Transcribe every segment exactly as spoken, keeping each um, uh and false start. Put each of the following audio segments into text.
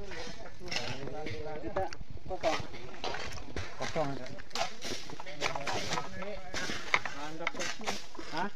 Kita kosong. Kosong. Hah?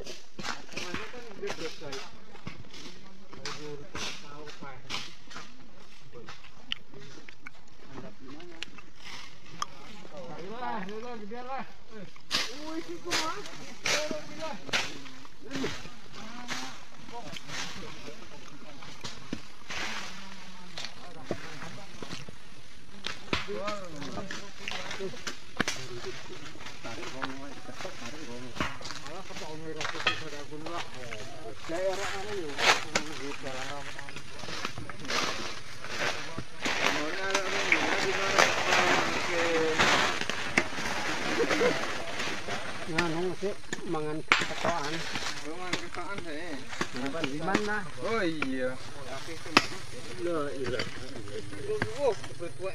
Nganu sih mangan ketoan. Mangan ketoan sih. Di mana? Oh iya. Loh, iya. Oh, berkuat.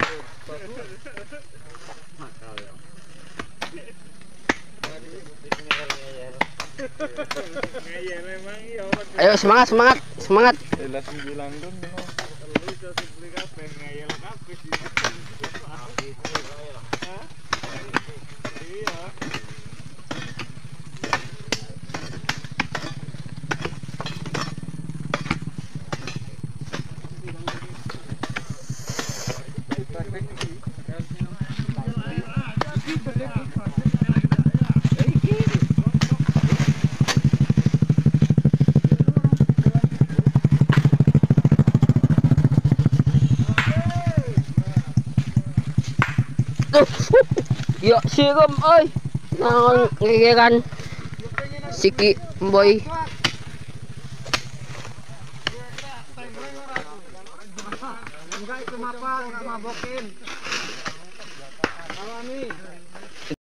Ayo semangat semangat semangat. Jelas bilang dong. Yo sirom ơi. Nang ngigiran. Siki boy. Enggak itu mapa, enggak mabokin. Kalau nih